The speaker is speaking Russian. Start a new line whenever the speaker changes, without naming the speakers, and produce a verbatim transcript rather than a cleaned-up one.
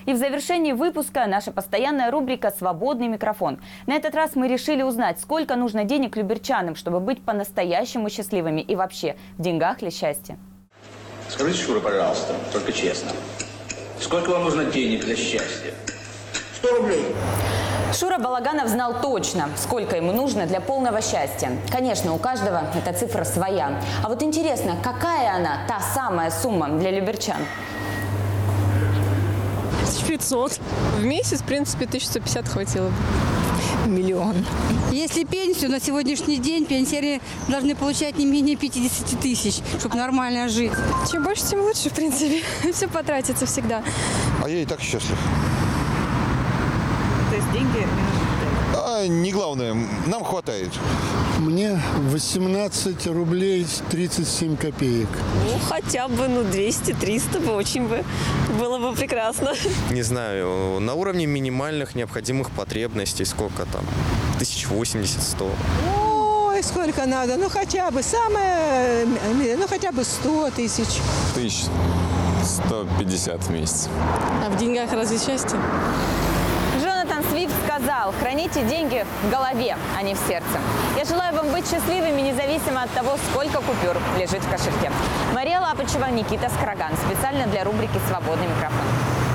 И в завершении выпуска наша постоянная рубрика «Свободный микрофон». На этот раз мы решили узнать, сколько нужно денег люберчанам, чтобы быть по-настоящему счастливыми и вообще, в деньгах ли счастье?
Скажите, Шура, пожалуйста, только честно, сколько вам нужно денег для счастья?
сто рублей.
Шура Балаганов знал точно, сколько ему нужно для полного счастья. Конечно, у каждого эта цифра своя. А вот интересно, какая она, та самая сумма для люберчан?
пятьсот. В месяц, в принципе, тысяча сто пятьдесят хватило бы.
Миллион. Если пенсию на сегодняшний день пенсионеры должны получать не менее пятьдесят тысяч, чтобы нормально жить.
Чем больше, тем лучше, в принципе. Все потратится всегда.
А я и так счастлив.
То есть деньги не нужны?
А не главное, нам хватает.
Мне восемнадцать рублей тридцать семь копеек.
Ну, хотя бы, ну, двести-триста бы очень бы было бы прекрасно.
Не знаю, на уровне минимальных необходимых потребностей, сколько там, тысяч восемьдесят-сто.
Ой, сколько надо, ну, хотя бы, самое, ну, хотя бы сто тысяч.
Тысяч сто пятьдесят в месяц.
А в деньгах разве счастье?
Джонатан Свифт сказал: храните деньги в голове, а не в сердце. Я желаю вам быть счастливыми, независимо от того, сколько купюр лежит в кошельке. Мария Лапачева, Никита Скраган. Специально для рубрики «Свободный микрофон».